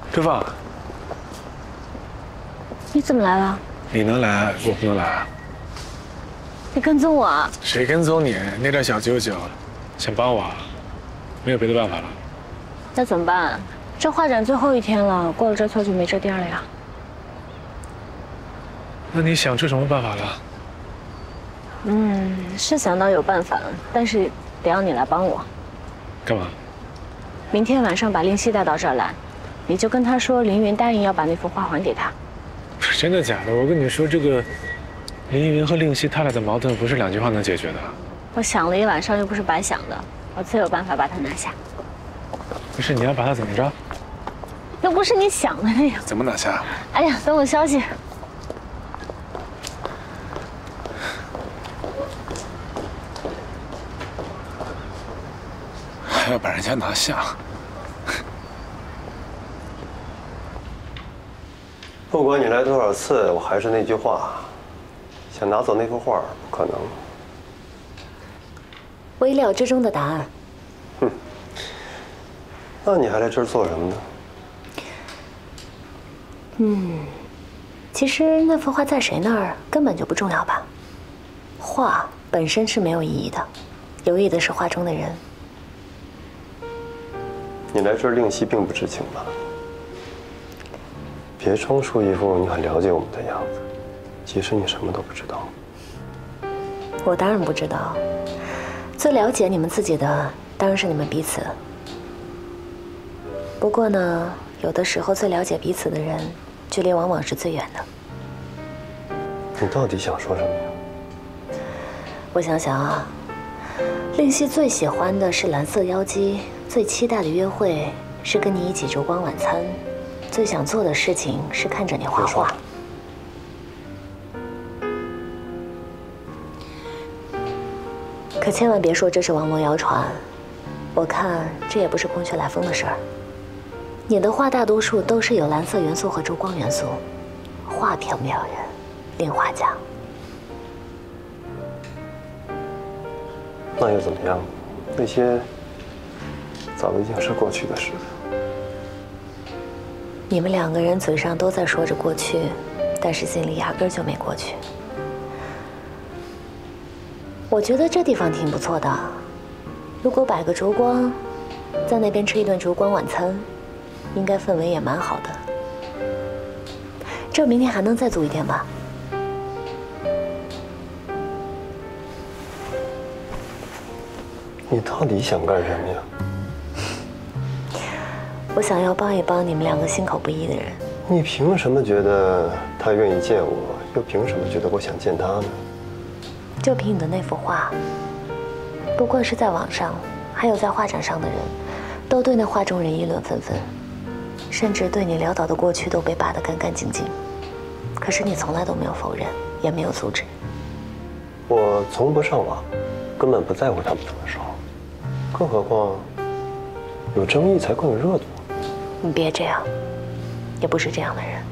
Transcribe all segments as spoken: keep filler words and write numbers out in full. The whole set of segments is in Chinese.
周放， 你怎么来了？ 你能来，我不能来啊。 你跟踪我啊？ 谁跟踪你？那点小九九，想帮我？没有别的办法了。 那怎么办？这画展最后一天了，过了这村就没这店了呀。 那你想出什么办法了？ 嗯，是想到有办法，但是得要你来帮我。 干嘛？ 明天晚上把令熙带到这儿来，你就跟他说凌云答应要把那幅画还给他。 真的假的？我跟你说，这个凌云和令熙他俩的矛盾不是两句话能解决的。 我想了一晚上，又不是白想的，我自有办法把他拿下。 不是你要把他怎么着？ 又不是你想的那样。 怎么拿下？ 哎呀，等我消息。 还要把人家拿下？ 不管你来多少次，我还是那句话，想拿走那幅画不可能。 我意料之中的答案。 哼，那你还来这儿做什么呢？ 嗯，其实那幅画在谁那儿根本就不重要吧。画本身是没有意义的，有意义的是画中的人。 你来这儿，令熙并不知情吧？别装出一副你很了解我们的样子，其实你什么都不知道。 我当然不知道，最了解你们自己的当然是你们彼此。不过呢，有的时候最了解彼此的人，距离往往是最远的。 你到底想说什么呀？ 我想想啊，令熙最喜欢的是蓝色妖姬，最期待的约会是跟你一起烛光晚餐。最想做的事情是看着你画画。可千万别说这是王罗谣传，我看这也不是空穴来风的事儿。你的画大多数都是有蓝色元素和烛光元素，画漂不漂人，另画家。 那又怎么样？那些早已经是过去的事了。 你们两个人嘴上都在说着过去，但是心里压根儿就没过去。我觉得这地方挺不错的，如果摆个烛光，在那边吃一顿烛光晚餐，应该氛围也蛮好的。这明天还能再租一天吧？ 你到底想干什么呀？ 我想要帮一帮你们两个心口不一的人。 你凭什么觉得他愿意见我，又凭什么觉得我想见他呢？ 就凭你的那幅画，不过是在网上，还有在画展上的人，都对那画中人议论纷纷，甚至对你潦倒的过去都被扒得干干净净。可是你从来都没有否认，也没有阻止。 我从不上网，根本不在乎他们怎么说，更何况有争议才更有热度。 你别这样，也不是这样的人。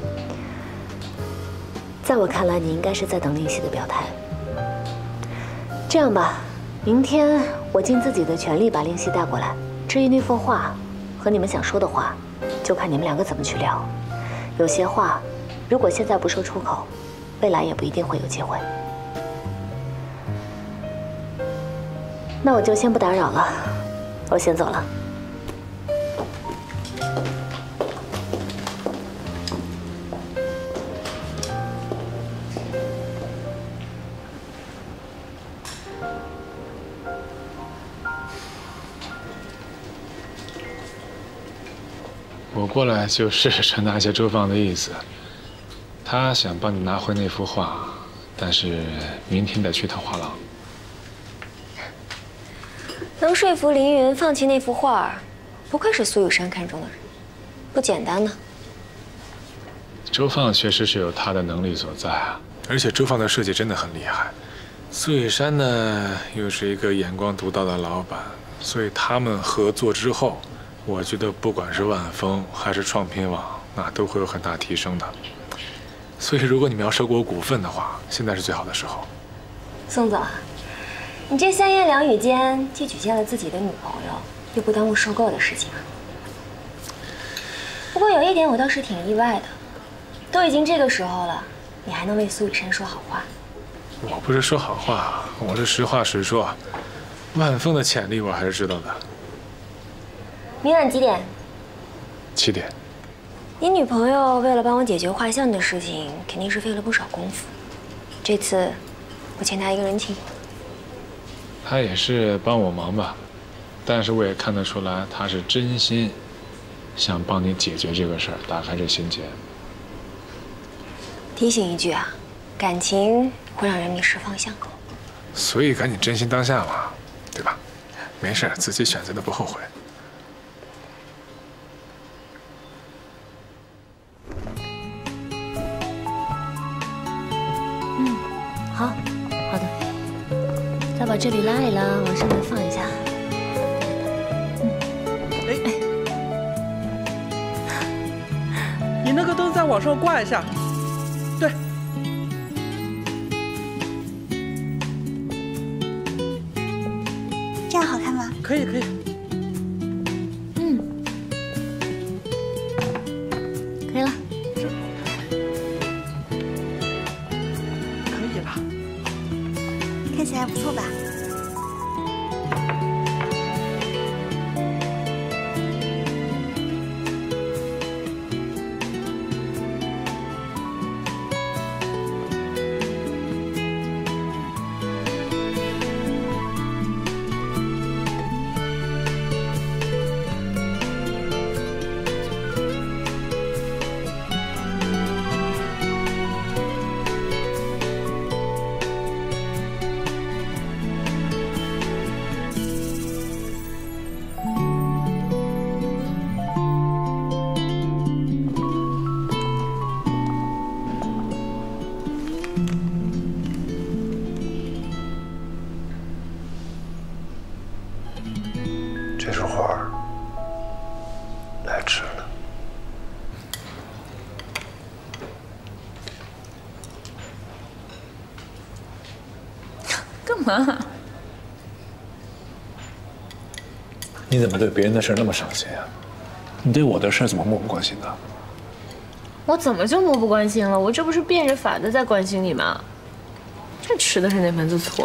在我看来，你应该是在等令熙的表态。这样吧，明天我尽自己的全力把令熙带过来。至于那幅画和你们想说的话，就看你们两个怎么去聊。有些话，如果现在不说出口，未来也不一定会有机会。那我就先不打扰了，我先走了。 我过来就是传达一下周放的意思，他想帮你拿回那幅画，但是明天得去趟画廊。 能说服凌云放弃那幅画，不愧是苏有山看中的人，不简单呢。 周放确实是有他的能力所在啊，而且周放的设计真的很厉害。苏有山呢，又是一个眼光独到的老板，所以他们合作之后，我觉得不管是万丰还是创品网，那都会有很大提升的。所以，如果你们要收购股份的话，现在是最好的时候。 宋总，你这三言两语间既举荐了自己的女朋友，又不耽误收购的事情啊。 不过有一点我倒是挺意外的，都已经这个时候了，你还能为苏雨山说好话？ 我不是说好话，我是实话实说。万峰的潜力我还是知道的。 明晚几点？ 七点。 你女朋友为了帮我解决画像的事情，肯定是费了不少功夫。这次我欠她一个人情。 她也是帮我忙吧，但是我也看得出来，她是真心想帮你解决这个事儿，打开这心结。 提醒一句啊，感情会让人迷失方向。 所以赶紧珍惜当下嘛，对吧？没事，自己选择的不后悔。 嗯，好，好的。再把这里拉一拉，往上面放一下。嗯， 哎，你那个灯再往上挂一下。对。 这样好看吗？ 可以，可以。 嗯，可以了。 可以了。 看起来不错吧？ 这束花来迟了。 干嘛？ 你怎么对别人的事那么上心啊？你对我的事怎么漠不关心的？ 我怎么就漠不关心了？我这不是变着法的在关心你吗？这吃的是哪门子醋？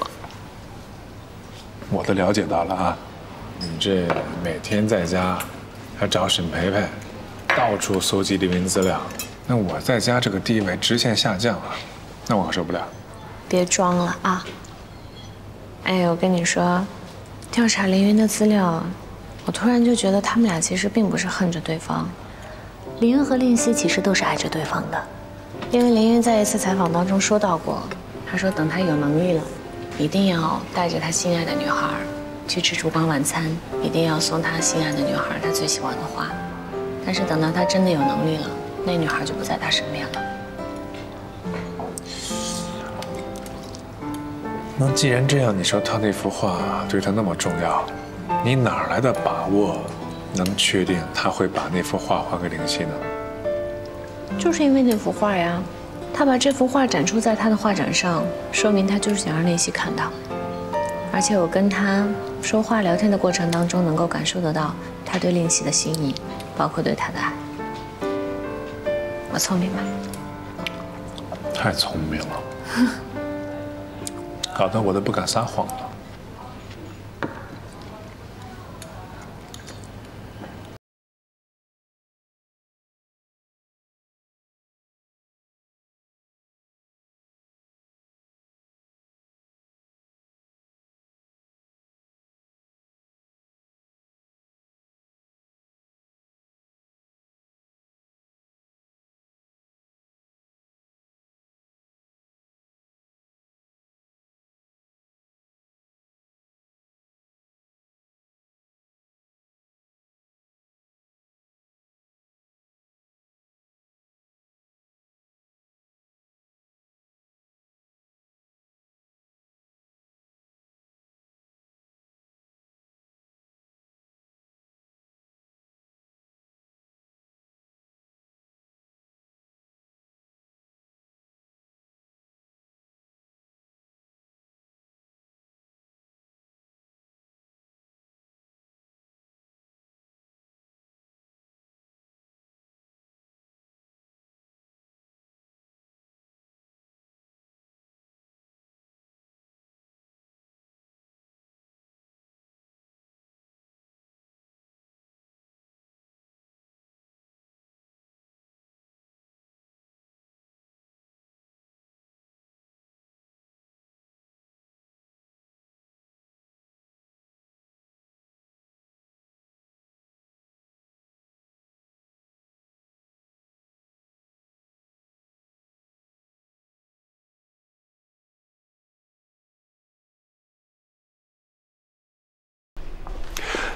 我都了解到了啊。 你这每天在家还找沈培培，到处搜集黎明资料，那我在家这个地位直线下降啊，那我可受不了。 别装了啊！哎，我跟你说，调查凌云的资料，我突然就觉得他们俩其实并不是恨着对方。 林云和令熙其实都是爱着对方的， 因为凌云在一次采访当中说到过，他说等他有能力了，一定要带着他心爱的女孩去吃烛光晚餐，一定要送他心爱的女孩他最喜欢的花。但是等到他真的有能力了，那女孩就不在他身边了。 那既然这样，你说他那幅画对他那么重要，你哪来的把握能确定他会把那幅画还给灵犀呢？ 就是因为那幅画呀，他把这幅画展出在他的画展上，说明他就是想让令犀看到。而且我跟他说话聊天的过程当中，能够感受得到他对令犀的心意，包括对他的爱。我聪明吧？ 太聪明了，搞得我都不敢撒谎了。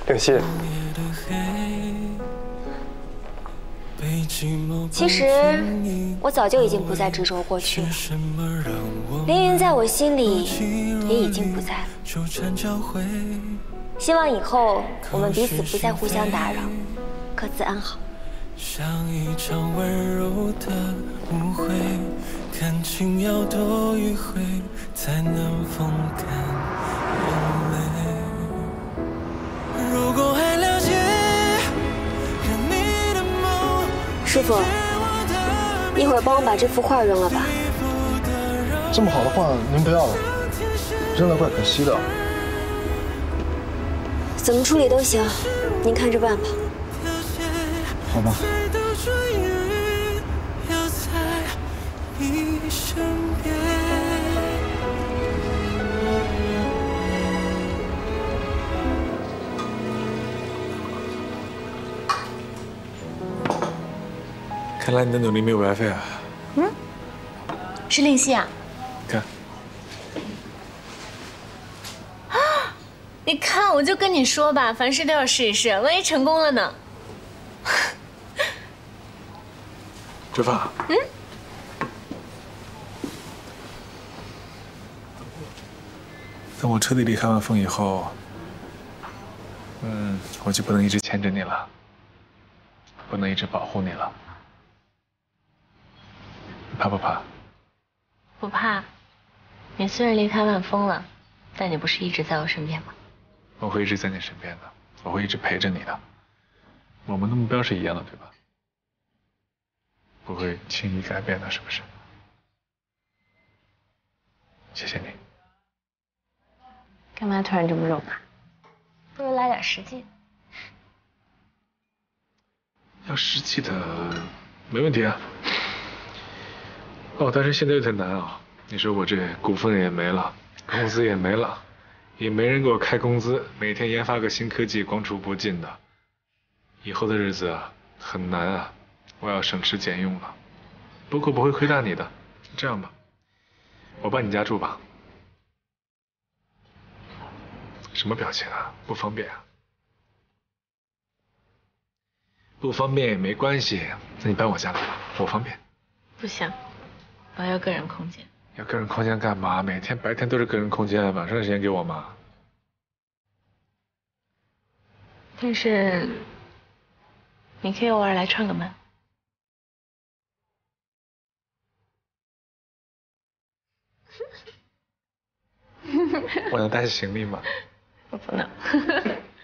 令希， 其实我早就已经不再执着过去了，凌云在我心里也已经不在了。希望以后我们彼此不再互相打扰，各自安好。像一场温柔的误会，感情要多迂回才能风干眼泪。如果还了解你的梦，师傅，一会儿帮我把这幅画扔了吧。 这么好的画您不要了，扔了怪可惜的。 怎么处理都行，您看着办吧。 好吧。 看来你的努力没有白费啊。 嗯，是令希啊。 看。 啊！你看，我就跟你说吧，凡事都要试一试，万一成功了呢？ 周芳。 嗯。 等我彻底离开万峰以后，嗯，我就不能一直牵着你了，不能一直保护你了。你怕不怕？ 不怕。你虽然离开万峰了，但你不是一直在我身边吗？ 我会一直在你身边的，我会一直陪着你的。我们的目标是一样的，对吧？不会轻易改变的，是不是？谢谢你。 干嘛突然这么肉麻？不如来点实际的。 要实际的，没问题啊。哦，但是现在有点难啊。你说我这股份也没了，工资也没了，也没人给我开工资，每天研发个新科技，光出不进的。以后的日子啊，很难啊。我要省吃俭用了。不过不会亏待你的。这样吧，我帮你家住吧。什么表情啊？不方便啊？不方便也没关系，那你搬我家来吧，我方便。 不行，我要个人空间。 要个人空间干嘛？每天白天都是个人空间，晚上的时间给我吗？ 但是，你可以偶尔来串个门。 我能带行李吗？ 我不能。